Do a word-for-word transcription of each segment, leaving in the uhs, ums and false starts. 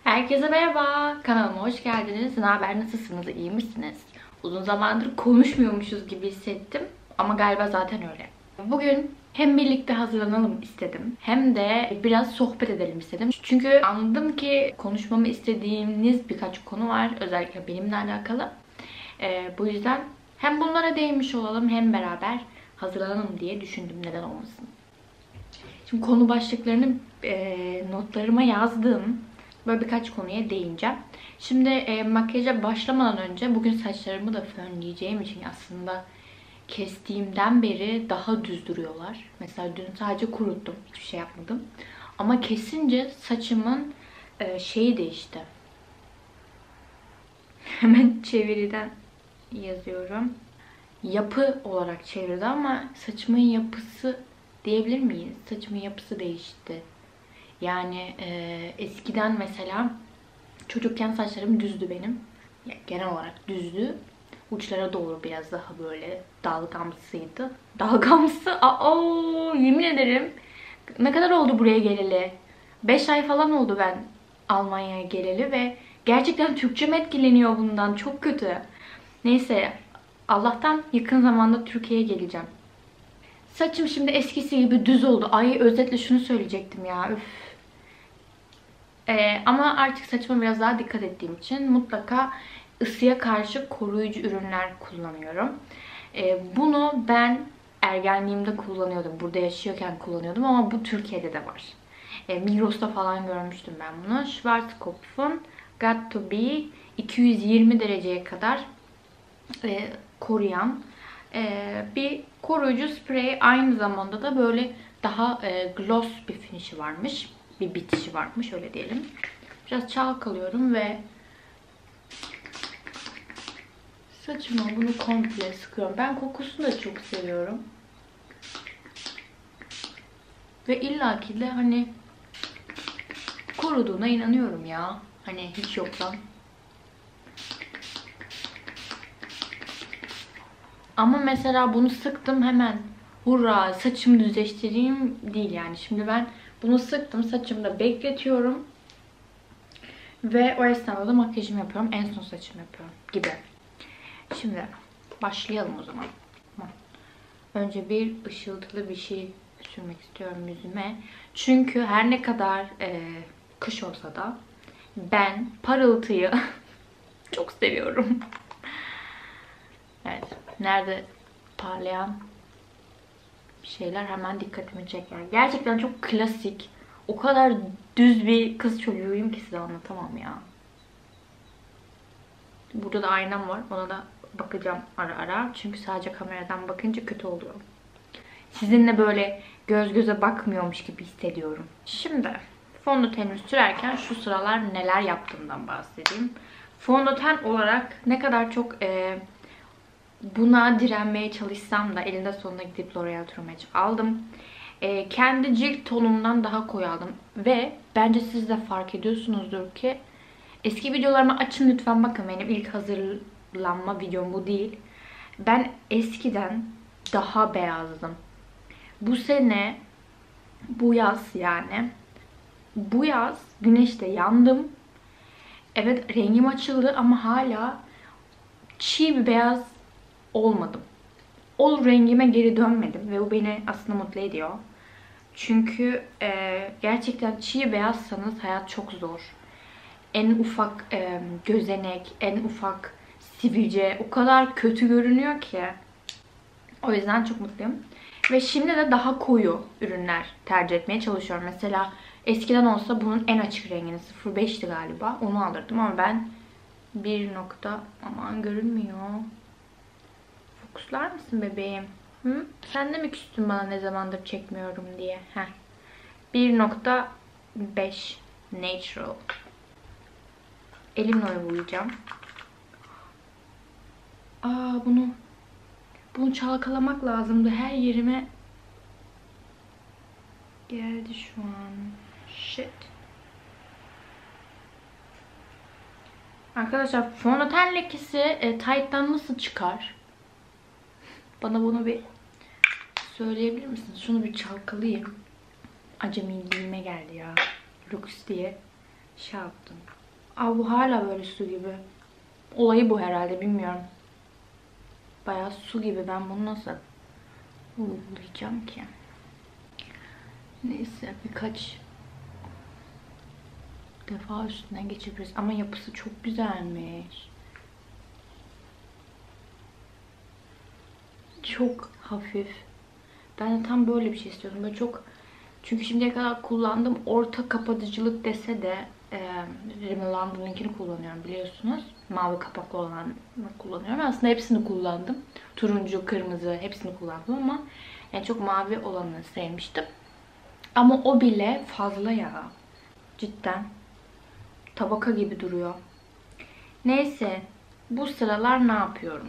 Herkese merhaba, kanalıma hoş geldiniz. Ne haber, nasılsınız, iyi misiniz? Uzun zamandır konuşmuyormuşuz gibi hissettim ama galiba zaten öyle. Bugün hem birlikte hazırlanalım istedim hem de biraz sohbet edelim istedim. Çünkü anladım ki konuşmamı istediğiniz birkaç konu var, özellikle benimle alakalı. Ee, bu yüzden hem bunlara değinmiş olalım hem beraber hazırlanalım diye düşündüm, neden olmasın. Şimdi konu başlıklarını e, notlarıma yazdım. Böyle birkaç konuya değineceğim. Şimdi e, makyaja başlamadan önce bugün saçlarımı da fönleyeceğim için aslında kestiğimden beri daha düz duruyorlar. Mesela dün sadece kuruttum. Hiçbir şey yapmadım. Ama kesince saçımın e, şeyi değişti. Hemen çeviriden yazıyorum. Yapı olarak çevirdi ama saçımın yapısı diyebilir miyiz? Saçımın yapısı değişti. Yani e, eskiden mesela çocukken saçlarım düzdü benim. Yani genel olarak düzdü. Uçlara doğru biraz daha böyle dalgamsıydı. Dalgamsı? Aa, yemin ederim. Ne kadar oldu buraya geleli? beş ay falan oldu ben Almanya'ya geleli ve gerçekten Türkçem etkileniyor bundan. Çok kötü. Neyse, Allah'tan yakın zamanda Türkiye'ye geleceğim. Saçım şimdi eskisi gibi düz oldu. Ay, özetle şunu söyleyecektim ya. Üf. Ee, ama artık saçıma biraz daha dikkat ettiğim için mutlaka ısıya karşı koruyucu ürünler kullanıyorum. Ee, bunu ben ergenliğimde kullanıyordum. Burada yaşıyorken kullanıyordum ama bu Türkiye'de de var. Ee, Migros'ta falan görmüştüm ben bunu. Schwarzkopf'un Got to Be iki yüz yirmi dereceye kadar e, koruyan e, bir koruyucu sprey. Aynı zamanda da böyle daha e, gloss bir finish'i varmış. Bir bitişi varmış, öyle diyelim. Biraz çalkalıyorum ve saçıma bunu komple sıkıyorum. Ben kokusunu da çok seviyorum. Ve illaki de hani koruduğuna inanıyorum ya. Hani hiç yoktan. Ama mesela bunu sıktım hemen hurra saçımı düzleştireyim değil yani. Şimdi ben bunu sıktım, saçımda bekletiyorum. Ve o esnada da makyajımı yapıyorum. En son saçımı yapıyorum gibi. Şimdi başlayalım o zaman. Önce bir ışıltılı bir şey sürmek istiyorum yüzüme. Çünkü her ne kadar e, kış olsa da ben parıltıyı çok seviyorum. Evet. Nerede parlayan şeyler hemen dikkatimi çeker. Gerçekten çok klasik. O kadar düz bir kız çocuğuyum ki size anlatamam ya. Burada da aynam var. Ona da bakacağım ara ara. Çünkü sadece kameradan bakınca kötü oluyor. Sizinle böyle göz göze bakmıyormuş gibi hissediyorum. Şimdi fondöteni sürerken şu sıralar neler yaptığımdan bahsedeyim. Fondöten olarak ne kadar çok e, buna direnmeye çalışsam da elinde sonunda gidip L'Oreal True Match aldım. E, kendi cilt tonumdan daha koyu aldım. Ve bence siz de fark ediyorsunuzdur ki eski videolarımı açın lütfen, bakın benim ilk hazırlanma videom bu değil. Ben eskiden daha beyazdım. Bu sene, bu yaz yani, bu yaz güneşte yandım. Evet, rengim açıldı ama hala çiğ bir beyaz olmadım. O rengime geri dönmedim ve bu beni aslında mutlu ediyor. Çünkü e, gerçekten çiğ beyazsanız hayat çok zor. En ufak e, gözenek, en ufak sivilce o kadar kötü görünüyor ki. O yüzden çok mutluyum. Ve şimdi de daha koyu ürünler tercih etmeye çalışıyorum. Mesela eskiden olsa bunun en açık rengini sıfır beşti galiba. Onu alırdım ama ben bir nokta, aman görünmüyor. Fokuslar mısın bebeğim? Hı? Sen de mi küstün bana ne zamandır çekmiyorum diye? Heh. bir nokta beş Natural. Elimle uygulayacağım. Aa, bunu bunu çalkalamak lazımdı. Her yerime geldi şu an. Shit. Arkadaşlar, fondöten lekesi e, tight'tan nasıl çıkar? Bana bunu bir söyleyebilir misiniz? Şunu bir çalkalayayım. Acemiliğime geldi ya. Lux diye şey yaptım. Aa, bu hala böyle su gibi. Olayı bu herhalde, bilmiyorum. Bayağı su gibi. Ben bunu nasıl uygulayacağım ki? Neyse, birkaç defa üstünden geçebiliriz. Ama yapısı çok güzelmiş. Çok hafif. Ben de tam böyle bir şey istiyordum. Böyle çok, çünkü şimdiye kadar kullandığım orta kapatıcılık dese de e, Rimmel London'unkini kullanıyorum biliyorsunuz. Mavi kapaklı olanı kullanıyorum. Aslında hepsini kullandım. Turuncu, kırmızı hepsini kullandım ama en çok mavi olanı sevmiştim. Ama o bile fazla ya. Cidden. Tabaka gibi duruyor. Neyse. Bu sıralar ne yapıyorum?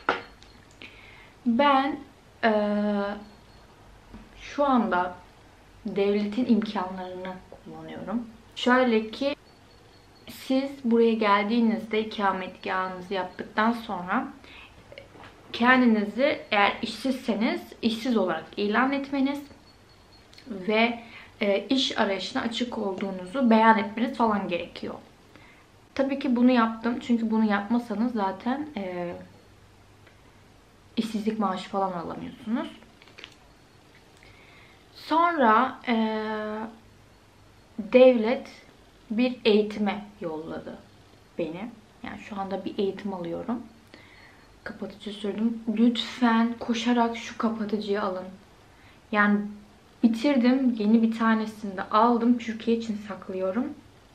Ben ee, şu anda devletin imkanlarını kullanıyorum. Şöyle ki, siz buraya geldiğinizde ikametgahınızı yaptıktan sonra kendinizi, eğer işsizseniz işsiz olarak ilan etmeniz ve e, iş arayışına açık olduğunuzu beyan etmeniz falan gerekiyor. Tabii ki bunu yaptım. Çünkü bunu yapmasanız zaten e, işsizlik maaşı falan alamıyorsunuz. Sonra e, devlet bir eğitime yolladı beni. Yani şu anda bir eğitim alıyorum. Kapatıcı sürdüm. Lütfen koşarak şu kapatıcıyı alın. Yani bitirdim. Yeni bir tanesini de aldım. Türkiye için saklıyorum.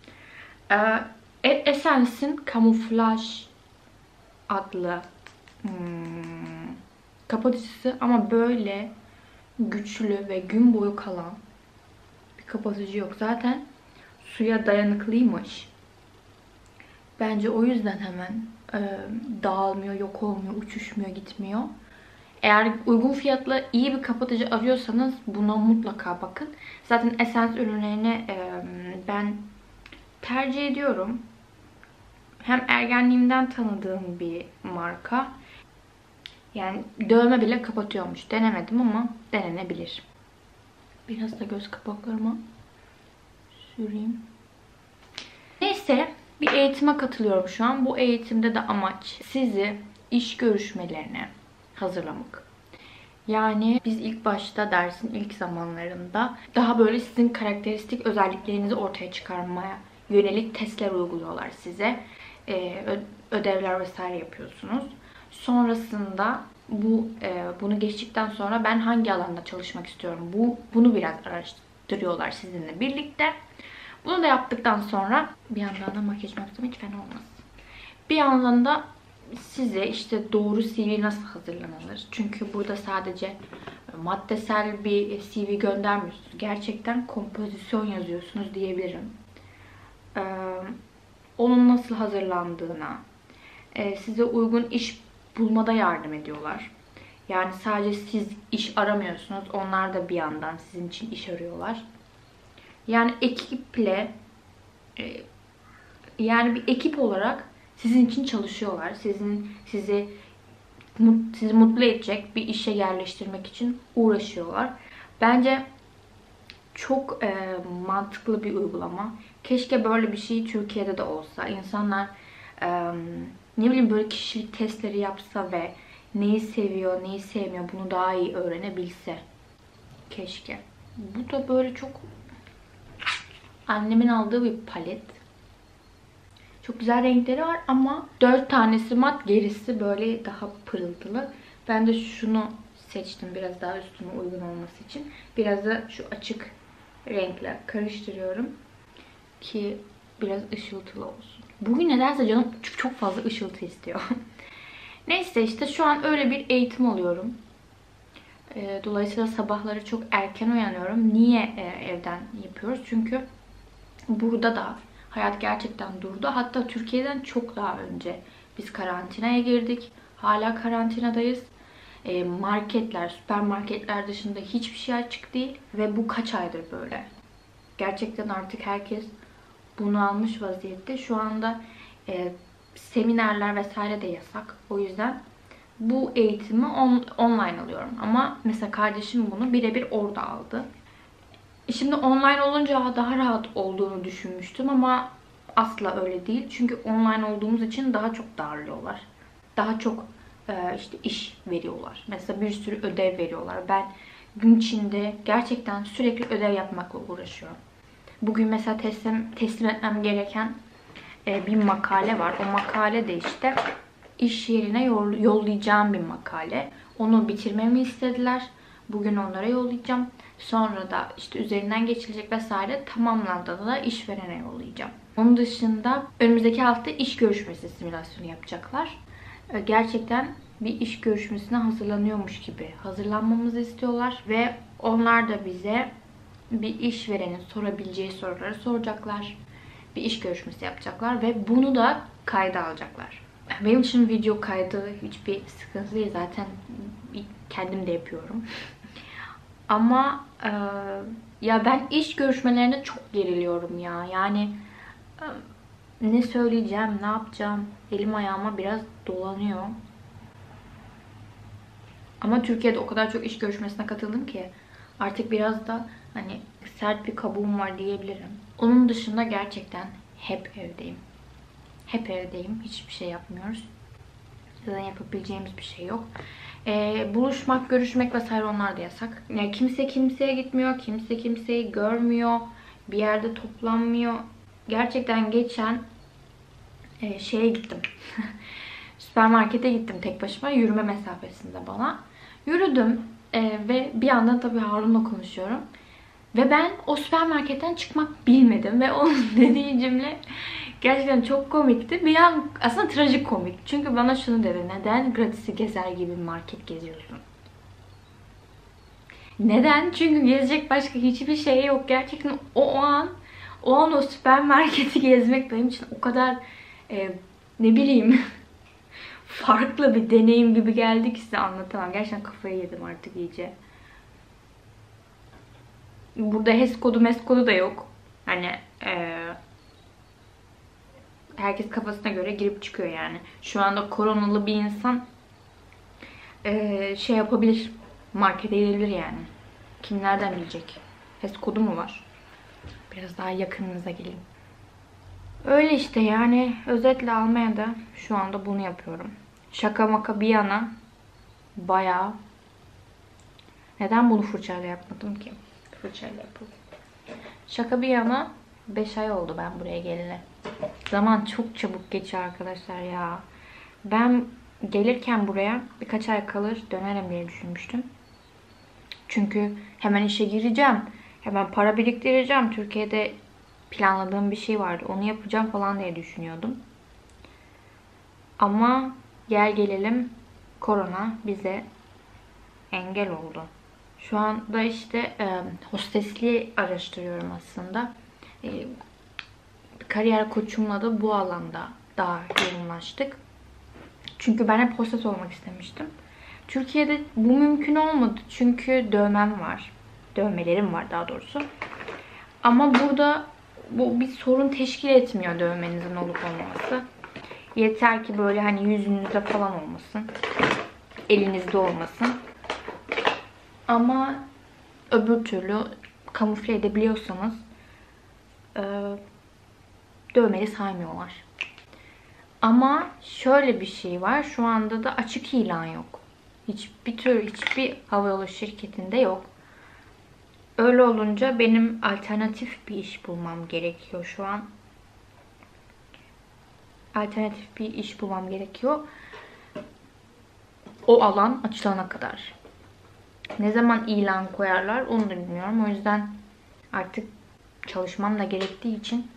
Ee, Essence'in Kamuflaj adlı hmm, kapatıcısı, ama böyle güçlü ve gün boyu kalan bir kapatıcı yok. Zaten suya dayanıklıymış. Bence o yüzden hemen e, dağılmıyor, yok olmuyor, uçuşmuyor, gitmiyor. Eğer uygun fiyatlı iyi bir kapatıcı arıyorsanız buna mutlaka bakın. Zaten Essence ürünlerini e, ben tercih ediyorum. Hem ergenliğimden tanıdığım bir marka. Yani dövme bile kapatıyormuş. Denemedim ama denenebilir. Biraz da göz kapaklarıma süreyim. Neyse, bir eğitime katılıyorum şu an. Bu eğitimde de amaç sizi iş görüşmelerine hazırlamak. Yani biz ilk başta dersin ilk zamanlarında daha böyle sizin karakteristik özelliklerinizi ortaya çıkarmaya yönelik testler uyguluyorlar size. Ee, ödevler vesaire yapıyorsunuz. Sonrasında bu e, bunu geçtikten sonra ben hangi alanda çalışmak istiyorum? Bu bunu biraz araştırıyorlar sizinle birlikte. Bunu da yaptıktan sonra bir yandan da makyaj yapsam hiç fena olmaz. Bir yandan da size işte doğru C V nasıl hazırlanılır? Çünkü burada sadece maddesel bir C V göndermiyorsunuz. Gerçekten kompozisyon yazıyorsunuz diyebilirim. Ee, onun nasıl hazırlandığına, e, size uygun iş bulmada yardım ediyorlar. Yani sadece siz iş aramıyorsunuz. Onlar da bir yandan sizin için iş arıyorlar. Yani ekiple e, yani bir ekip olarak sizin için çalışıyorlar. Sizin sizi sizi mutlu edecek bir işe yerleştirmek için uğraşıyorlar. Bence çok e, mantıklı bir uygulama. Keşke böyle bir şey Türkiye'de de olsa. İnsanlar e, ne bileyim böyle kişilik testleri yapsa ve neyi seviyor, neyi sevmiyor bunu daha iyi öğrenebilse. Keşke. Bu da böyle çok annemin aldığı bir palet. Çok güzel renkleri var ama dört tanesi mat, gerisi böyle daha pırıltılı. Ben de şunu seçtim biraz daha üstüme uygun olması için. Biraz da şu açık renkle karıştırıyorum ki biraz ışıltılı olsun. Bugün nedense canım çok fazla ışıltı istiyor. Neyse işte şu an öyle bir eğitim alıyorum. Dolayısıyla sabahları çok erken uyanıyorum. Niye evden yapıyoruz? Çünkü burada da hayat gerçekten durdu. Hatta Türkiye'den çok daha önce biz karantinaya girdik. Hala karantinadayız. Marketler, süpermarketler dışında hiçbir şey açık değil. Ve bu kaç aydır böyle. Gerçekten artık herkes bunu almış vaziyette. Şu anda e, seminerler vesaire de yasak. O yüzden bu eğitimi on, online alıyorum. Ama mesela kardeşim bunu birebir orada aldı. Şimdi online olunca daha rahat olduğunu düşünmüştüm ama asla öyle değil. Çünkü online olduğumuz için daha çok darlıyorlar. Daha çok e, işte iş veriyorlar. Mesela bir sürü ödev veriyorlar. Ben gün içinde gerçekten sürekli ödev yapmakla uğraşıyorum. Bugün mesela teslim, teslim etmem gereken e, bir makale var. O makale de işte iş yerine yollayacağım bir makale. Onu bitirmemi istediler. Bugün onlara yollayacağım. Sonra da işte üzerinden geçilecek vesaire, tamamlandığında da işverene yollayacağım. Onun dışında önümüzdeki hafta iş görüşmesi simülasyonu yapacaklar. Gerçekten bir iş görüşmesine hazırlanıyormuş gibi hazırlanmamızı istiyorlar. Ve onlar da bize bir işverenin sorabileceği soruları soracaklar. Bir iş görüşmesi yapacaklar ve bunu da kayda alacaklar. Benim için video kaydı hiçbir sıkıntı değil. Zaten kendim de yapıyorum. Ama e, ya ben iş görüşmelerinde çok geriliyorum ya. Yani e, ne söyleyeceğim, ne yapacağım? Elim ayağıma biraz dolanıyor. Ama Türkiye'de o kadar çok iş görüşmesine katıldım ki artık biraz da hani sert bir kabuğum var diyebilirim. Onun dışında gerçekten hep evdeyim. Hep evdeyim. Hiçbir şey yapmıyoruz. Zaten yapabileceğimiz bir şey yok. Ee, buluşmak, görüşmek vesaire onlar da yasak. Yani kimse kimseye gitmiyor. Kimse kimseyi görmüyor. Bir yerde toplanmıyor. Gerçekten geçen e, şeye gittim. Süpermarkete gittim tek başıma. Yürüme mesafesinde bana. Yürüdüm e, ve bir yandan tabii Harun'la konuşuyorum. Ve ben o süpermarketten çıkmak bilmedim. Ve onun dediği cümle gerçekten çok komikti. Bir an aslında trajik komik. Çünkü bana şunu dedi. Neden gratis'i gezer gibi market geziyorsun? Neden? Çünkü gezecek başka hiçbir şey yok. Gerçekten o, o an o an o süpermarketi gezmek benim için o kadar e, ne bileyim farklı bir deneyim gibi geldi ki size anlatamam. Gerçekten kafayı yedim artık iyice. Burada H E S kodu, M E S kodu da yok. Hani e, herkes kafasına göre girip çıkıyor yani. Şu anda koronalı bir insan e, şey yapabilir. Markete gidebilir yani. Kim nereden bilecek? H E S kodu mu var? Biraz daha yakınınıza gelin. Öyle işte yani. Özetle Almanya'da şu anda bunu yapıyorum. Şaka maka bir yana bayağı. Neden bunu fırçayla yapmadım ki? Fırçayla yapalım. Şaka bir yana beş ay oldu ben buraya geleli. Zaman çok çabuk geçiyor arkadaşlar ya. Ben gelirken buraya birkaç ay kalır dönerim diye düşünmüştüm. Çünkü hemen işe gireceğim. Hemen para biriktireceğim. Türkiye'de planladığım bir şey vardı. Onu yapacağım falan diye düşünüyordum. Ama gel gelelim korona bize engel oldu. Şu anda işte e, hostesliği araştırıyorum aslında. E, kariyer koçumla da bu alanda daha yoğunlaştık. Çünkü ben hep hostes olmak istemiştim. Türkiye'de bu mümkün olmadı. Çünkü dövmem var. Dövmelerim var daha doğrusu. Ama burada bu bir sorun teşkil etmiyor dövmenizin olup olmaması. Yeter ki böyle hani yüzünüzde falan olmasın. Elinizde olmasın. Ama öbür türlü kamufle edebiliyorsanız e, dövmeli saymıyorlar. Ama şöyle bir şey var. Şu anda da açık ilan yok. Hiçbir tür, hiçbir havayolu şirketinde yok. Öyle olunca benim alternatif bir iş bulmam gerekiyor şu an. Alternatif bir iş bulmam gerekiyor. O alan açılana kadar. Ne zaman ilan koyarlar onu da bilmiyorum. O yüzden artık çalışmam da gerektiği için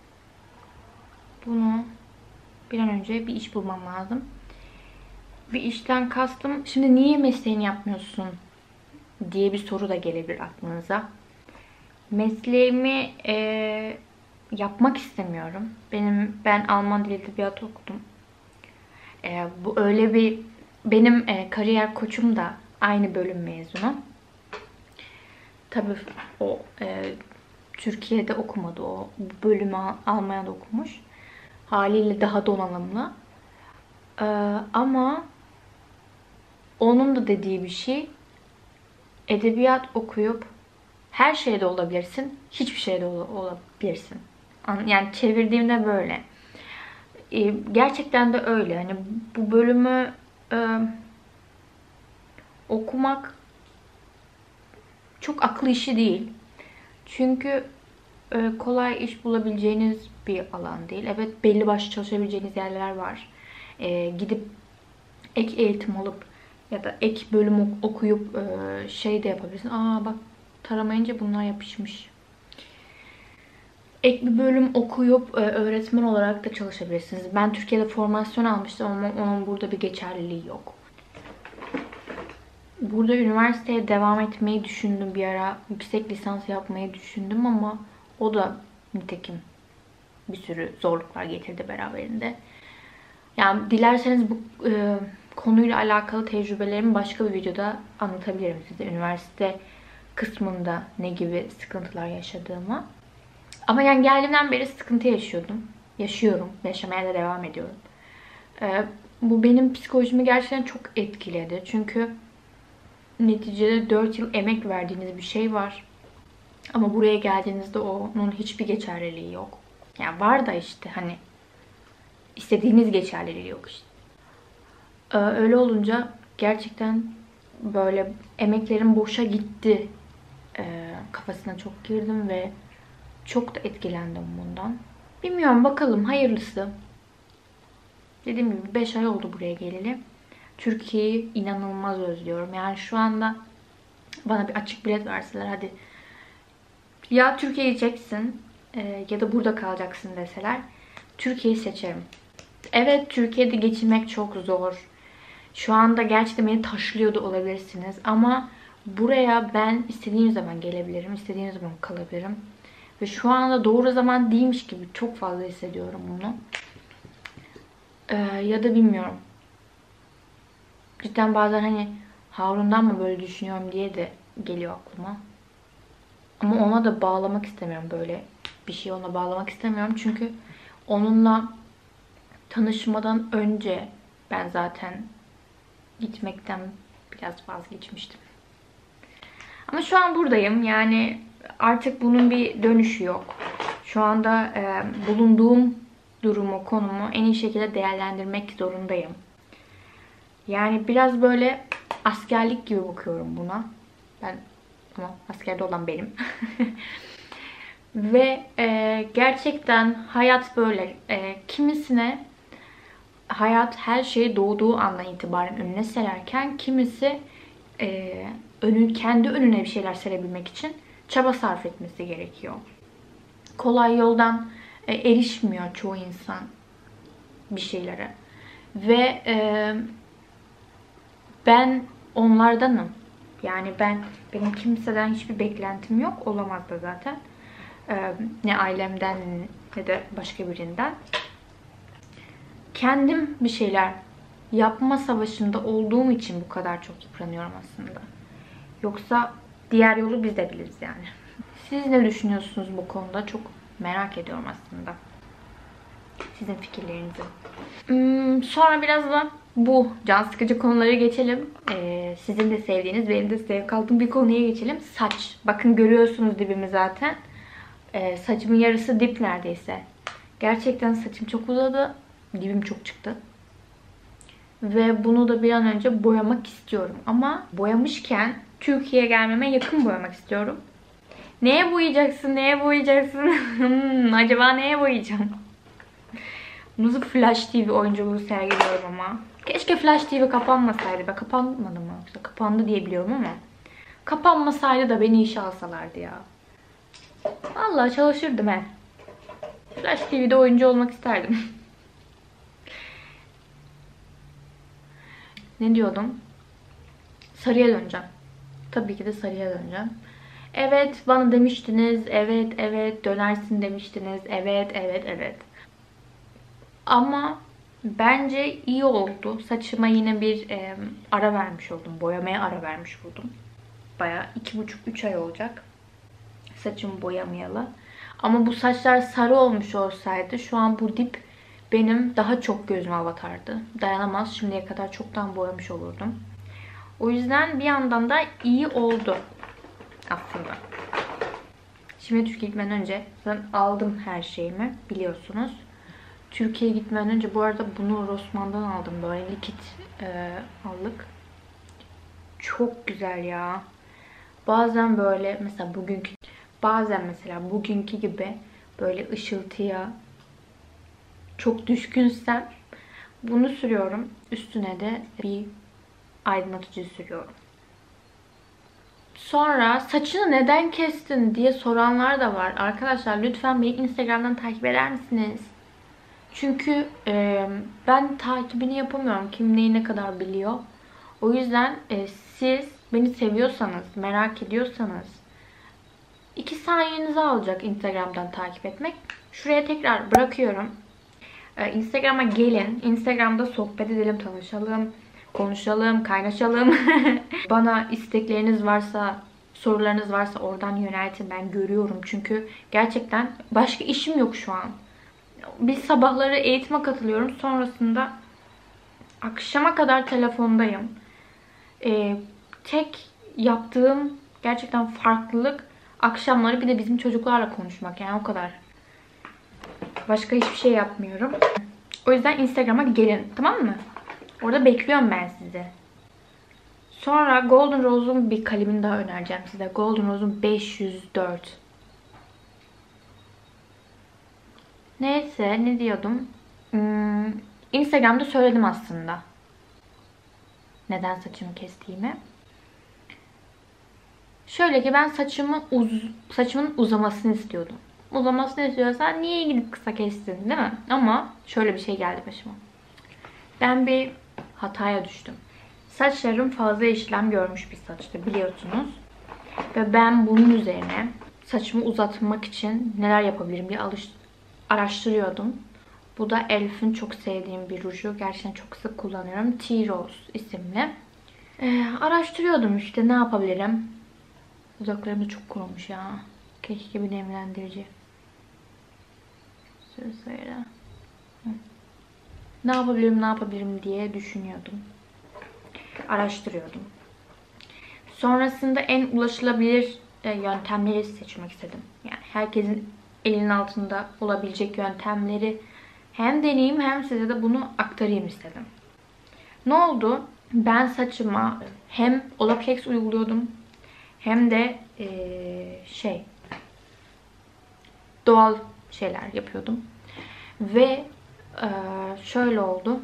bunu bir an önce bir iş bulmam lazım. Bir işten kastım, şimdi niye mesleğini yapmıyorsun diye bir soru da gelebilir aklınıza. Mesleğimi e, yapmak istemiyorum. Benim ben Alman dili edebiyatı okudum. E, bu öyle bir benim e, kariyer koçum da aynı bölüm mezunu. Tabii o e, Türkiye'de okumadı, o bölümü Almanya'da okumuş. Haliyle daha donanımlı. E, ama onun da dediği bir şey, edebiyat okuyup her şeyde olabilirsin, hiçbir şeyde olabilirsin. Yani çevirdiğimde böyle. Ee, gerçekten de öyle. Hani bu bölümü e, okumak çok akıl işi değil. Çünkü e, kolay iş bulabileceğiniz bir alan değil. Evet, belli başlı çalışabileceğiniz yerler var. E, gidip ek eğitim alıp ya da ek bölüm okuyup e, şey de yapabilirsin. Aa bak, taramayınca bunlar yapışmış. Ek bir bölüm okuyup e, öğretmen olarak da çalışabilirsiniz. Ben Türkiye'de formasyon almıştım ama onun burada bir geçerliliği yok. Burada üniversiteye devam etmeyi düşündüm bir ara. Yüksek lisans yapmayı düşündüm ama o da nitekim bir sürü zorluklar getirdi beraberinde. Yani dilerseniz bu e, konuyla alakalı tecrübelerimi başka bir videoda anlatabilirim size. Üniversite kısmında ne gibi sıkıntılar yaşadığımı. Ama yani geldiğimden beri sıkıntı yaşıyordum. Yaşıyorum. Yaşamaya da devam ediyorum. E, bu benim psikolojimi gerçekten çok etkiledi. Çünkü neticede dört yıl emek verdiğiniz bir şey var. Ama buraya geldiğinizde onun hiçbir geçerliliği yok. Yani var da işte hani istediğiniz geçerliliği yok işte. Ee, öyle olunca gerçekten böyle emeklerim boşa gitti ee, kafasına çok girdim ve çok da etkilendim bundan. Bilmiyorum, bakalım hayırlısı. Dediğim gibi beş ay oldu buraya geleli. Türkiye'yi inanılmaz özlüyorum. Yani şu anda bana bir açık bilet verseler, hadi ya Türkiye'ye gideceksin e, ya da burada kalacaksın deseler, Türkiye'yi seçerim. Evet, Türkiye'de geçinmek çok zor. Şu anda gerçekten beni taşlıyor da olabilirsiniz. Ama buraya ben istediğim zaman gelebilirim, istediğim zaman kalabilirim. Ve şu anda doğru zaman değilmiş gibi çok fazla hissediyorum bunu. Ee, ya da bilmiyorum. Cidden bazen hani Harun'dan mı böyle düşünüyorum diye de geliyor aklıma. Ama ona da bağlamak istemiyorum böyle. Bir şey ona bağlamak istemiyorum. Çünkü onunla tanışmadan önce ben zaten gitmekten biraz vazgeçmiştim. Ama şu an buradayım. Yani artık bunun bir dönüşü yok. Şu anda e, bulunduğum durumu, konumu en iyi şekilde değerlendirmek zorundayım. Yani biraz böyle askerlik gibi bakıyorum buna. Ben ama askerde olan benim. Ve e, gerçekten hayat böyle. E, kimisine hayat her şeyi doğduğu andan itibaren önüne sererken kimisi e, önün, kendi önüne bir şeyler serebilmek için çaba sarf etmesi gerekiyor. Kolay yoldan e, erişmiyor çoğu insan bir şeylere. Ve e, ben onlardanım. Yani ben benim kimseden hiçbir beklentim yok. Olamaz da zaten. E, ne ailemden ne de başka birinden. Kendim bir şeyler yapma savaşında olduğum için bu kadar çok yıpranıyorum aslında. Yoksa diğer yolu biz de biliriz yani. Siz ne düşünüyorsunuz bu konuda? Çok merak ediyorum aslında. Sizin fikirlerinizi. Hmm, sonra biraz da bu can sıkıcı konulara geçelim. Ee, sizin de sevdiğiniz, benim de zevk aldığım bir konuya geçelim. Saç. Bakın görüyorsunuz dibimi zaten. Ee, saçımın yarısı dip neredeyse. Gerçekten saçım çok uzadı. Dibim çok çıktı. Ve bunu da bir an önce boyamak istiyorum. Ama boyamışken Türkiye'ye gelmeme yakın boyamak istiyorum. Neye boyayacaksın? Neye boyayacaksın? hmm, acaba neye boyayacağım? Nasıl Flash T V oyunculuğu sergiliyorum ama. Keşke Flash T V kapanmasaydı. Ben kapanmadı mı? Yoksa kapandı diye biliyorum ama. Kapanmasaydı da beni işe alsalardı ya. Vallahi çalışırdım he. Flash T V'de oyuncu olmak isterdim. Ne diyordum? Sarıya döneceğim. Tabii ki de sarıya döneceğim. Evet, bana demiştiniz. Evet, evet, dönersin demiştiniz. Evet, evet, evet. Ama bence iyi oldu. Saçıma yine bir e, ara vermiş oldum. Boyamaya ara vermiş oldum. Bayağı iki buçuk üç ay olacak. Saçımı boyamayalı. Ama bu saçlar sarı olmuş olsaydı şu an bu dip benim daha çok gözüme batardı. Dayanamaz. Şimdiye kadar çoktan boyamış olurdum. O yüzden bir yandan da iyi oldu aslında. Şimdi Türkiye'ye gitmeden önce ben aldım her şeyimi biliyorsunuz. Türkiye'ye gitmeden önce bu arada bunu Rossmann'dan aldım. Böyle likit e, aldık. Çok güzel ya. Bazen böyle mesela bugünkü bazen mesela bugünkü gibi böyle ışıltıya çok düşkünsem bunu sürüyorum. Üstüne de bir aydınlatıcı sürüyorum. Sonra saçını neden kestin diye soranlar da var. Arkadaşlar lütfen beni Instagram'dan takip eder misiniz? Çünkü e, ben takibini yapamıyorum. Kim neyi ne kadar biliyor. O yüzden e, siz beni seviyorsanız, merak ediyorsanız iki saniyenizi alacak Instagram'dan takip etmek. Şuraya tekrar bırakıyorum. E, Instagram'a gelin. Instagram'da sohbet edelim, tanışalım, konuşalım, kaynaşalım. Bana istekleriniz varsa, sorularınız varsa oradan yöneltin. Ben görüyorum çünkü gerçekten başka işim yok şu an. Bir sabahları eğitime katılıyorum. Sonrasında akşama kadar telefondayım. Ee, tek yaptığım gerçekten farklılık akşamları bir de bizim çocuklarla konuşmak. Yani o kadar. Başka hiçbir şey yapmıyorum. O yüzden Instagram'a gelin. Tamam mı? Orada bekliyorum ben sizi. Sonra Golden Rose'un bir kalemini daha önereceğim size. Golden Rose'un beş yüz dört. Neyse ne diyordum? Hmm, Instagram'da söyledim aslında. Neden saçımı kestiğimi. Şöyle ki ben saçımı uz saçımın uzamasını istiyordum. Uzamasını istiyorsan niye gidip kısa kestin değil mi? Ama şöyle bir şey geldi başıma. Ben bir hataya düştüm. Saçlarım fazla işlem görmüş bir saçtı biliyorsunuz. Ve ben bunun üzerine saçımı uzatmak için neler yapabilirim diye alış araştırıyordum. Bu da Elf'in çok sevdiğim bir ruju. Gerçekten çok sık kullanıyorum. Tea Rose isimli. Ee, araştırıyordum işte ne yapabilirim. Dudaklarım da çok kurumuş ya. Keşke bir nemlendirici. Sırasıyla. Ne yapabilirim ne yapabilirim diye düşünüyordum. Araştırıyordum. Sonrasında en ulaşılabilir yöntemleri seçmek istedim. Yani herkesin elinin altında olabilecek yöntemleri hem deneyeyim hem size de bunu aktarayım istedim. Ne oldu? Ben saçıma hem Olaplex uyguluyordum hem de ee, şey doğal şeyler yapıyordum. Ve ee, şöyle oldu.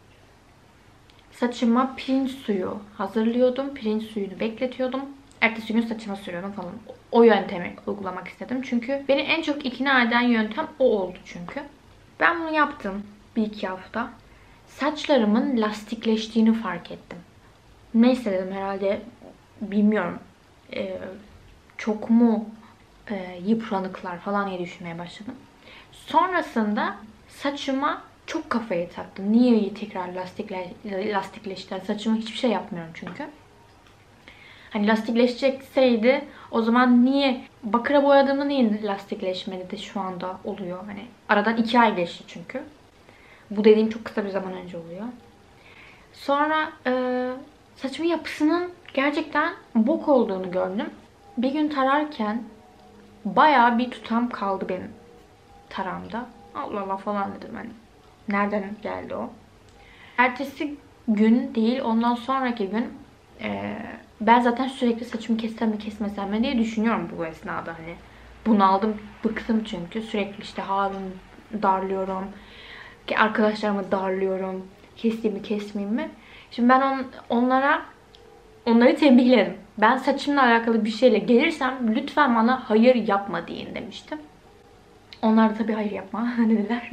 Saçıma pirinç suyu hazırlıyordum. Pirinç suyunu bekletiyordum. Ertesi gün saçıma sürüyordum falan. O yöntemi uygulamak istedim. Çünkü beni en çok ikna eden yöntem o oldu çünkü. Ben bunu yaptım bir iki hafta. Saçlarımın lastikleştiğini fark ettim. Neyse dedim herhalde bilmiyorum. Ee, çok mu e, yıpranıklar falan diye düşünmeye başladım. Sonrasında saçıma çok kafaya taktım. Niye tekrar lastikle, lastikleşti? Saçıma hiçbir şey yapmıyorum çünkü. Hani lastikleşecekseydi o zaman niye bakıra boyadığımda niye lastikleşmedi de şu anda oluyor? Hani aradan iki ay geçti çünkü. Bu dediğim çok kısa bir zaman önce oluyor. Sonra e, saçımın yapısının gerçekten bok olduğunu gördüm. Bir gün tararken bayağı bir tutam kaldı benim taramda. Allah Allah falan dedim hani. Nereden geldi o? Ertesi gün değil ondan sonraki gün e, ben zaten sürekli saçımı kessem mi kesmesem mi diye düşünüyorum bu esnada hani. Bunaldım, bıktım çünkü. Sürekli işte Harun darlıyorum. Arkadaşlarımı darlıyorum. Keseyim mi kesmeyeyim mi? Şimdi ben on, onlara onları tembihledim. Ben saçımla alakalı bir şeyle gelirsem lütfen bana hayır yapma deyin demiştim. Onlar da tabii hayır yapma dediler.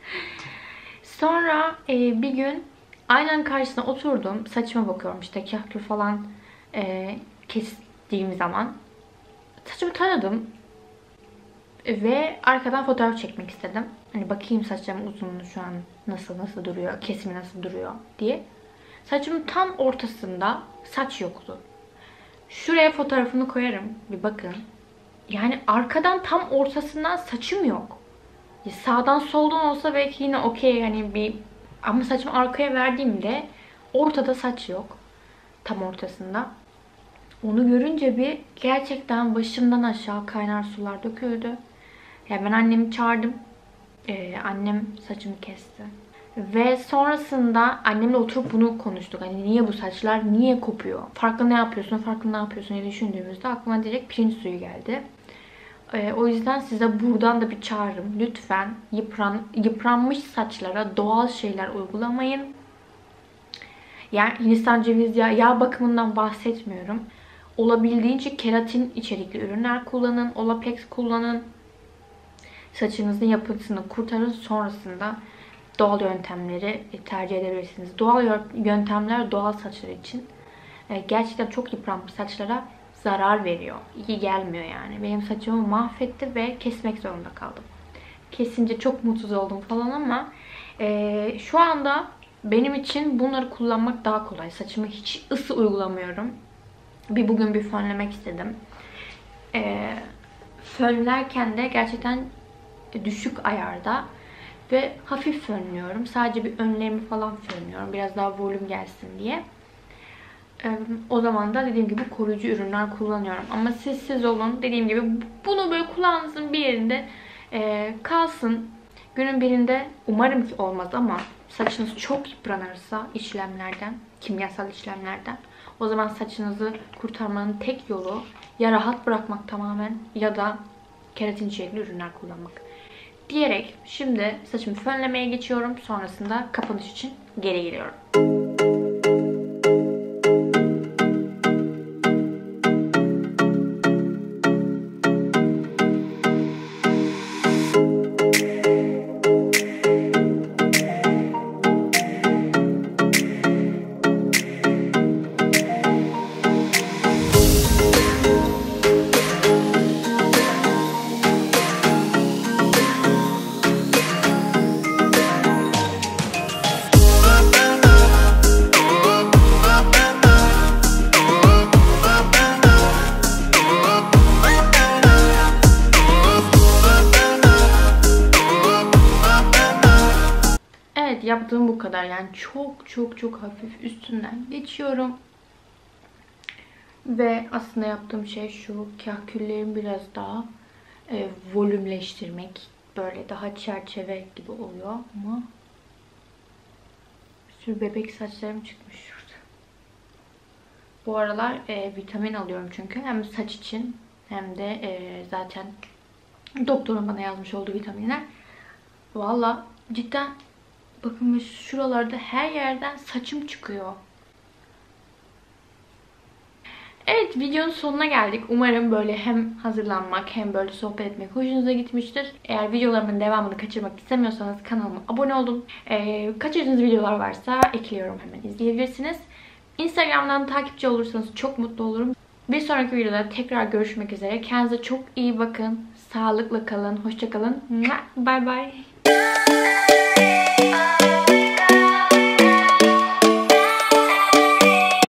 Sonra e, bir gün aynanın karşısına oturdum. Saçıma bakıyorum işte kahkül falan e, kestiğim zaman. Saçımı taradım. Ve arkadan fotoğraf çekmek istedim. Hani bakayım saçlarımın uzunluğu şu an nasıl nasıl duruyor, kesimi nasıl duruyor diye. Saçımın tam ortasında saç yoktu. Şuraya fotoğrafını koyarım. Bir bakın. Yani arkadan tam ortasından saçım yok. Sağdan soldan olsa belki yine okey hani bir ama saçımı arkaya verdiğimde ortada saç yok. Tam ortasında. Onu görünce bir gerçekten başımdan aşağı kaynar sular döküldü. Hemen annemi çağırdım. Ee, annem saçımı kesti. Ve sonrasında annemle oturup bunu konuştuk. Hani niye bu saçlar niye kopuyor? Farklı ne yapıyorsun, farklı ne yapıyorsun diye düşündüğümüzde aklıma direkt pirinç suyu geldi. Ee, o yüzden size buradan da bir çağrım. Lütfen yıpran, yıpranmış saçlara doğal şeyler uygulamayın. Yani Hindistan cevizi yağı, yağ bakımından bahsetmiyorum. Olabildiğince keratin içerikli ürünler kullanın. Olaplex kullanın. Saçınızın yapısını kurtarın. Sonrasında doğal yöntemleri tercih edebilirsiniz. Doğal yöntemler doğal saçlar için gerçekten çok yıpranmış saçlara zarar veriyor. İyi gelmiyor yani. Benim saçımı mahvetti ve kesmek zorunda kaldım. Kesince çok mutsuz oldum falan ama e, şu anda benim için bunları kullanmak daha kolay. Saçıma hiç ısı uygulamıyorum. Bir bugün bir fönlemek istedim. E, fönlerken de gerçekten düşük ayarda ve hafif fönlüyorum. Sadece bir önlerimi falan fönlüyorum. Biraz daha volüm gelsin diye. O zaman da dediğim gibi koruyucu ürünler kullanıyorum. Ama siz siz olun. Dediğim gibi bunu böyle kulağınızın bir yerinde e, kalsın. Günün birinde umarım ki olmaz ama saçınız çok yıpranırsa işlemlerden, kimyasal işlemlerden, o zaman saçınızı kurtarmanın tek yolu ya rahat bırakmak tamamen ya da keratin içerikli ürünler kullanmak. Diyerek şimdi saçımı fönlemeye geçiyorum. Sonrasında kapanış için geri geliyorum. Yaptığım bu kadar. Yani çok çok çok hafif üstünden geçiyorum. Ve aslında yaptığım şey şu. Kahküllerimi biraz daha e, volümleştirmek. Böyle daha çerçeve gibi oluyor ama bir sürü bebek saçlarım çıkmış şurada. Bu aralar e, vitamin alıyorum çünkü. Hem saç için hem de e, zaten doktorun bana yazmış olduğu vitaminler. Valla cidden bakın şuralarda her yerden saçım çıkıyor. Evet, videonun sonuna geldik. Umarım böyle hem hazırlanmak hem böyle sohbet etmek hoşunuza gitmiştir. Eğer videolarımın devamını kaçırmak istemiyorsanız kanalıma abone olun. Ee, kaçırdığınız videolar varsa ekliyorum, hemen izleyebilirsiniz. Instagram'dan takipçi olursanız çok mutlu olurum. Bir sonraki videoda tekrar görüşmek üzere. Kendinize çok iyi bakın. Sağlıkla kalın. Hoşça kalın. Bye bye.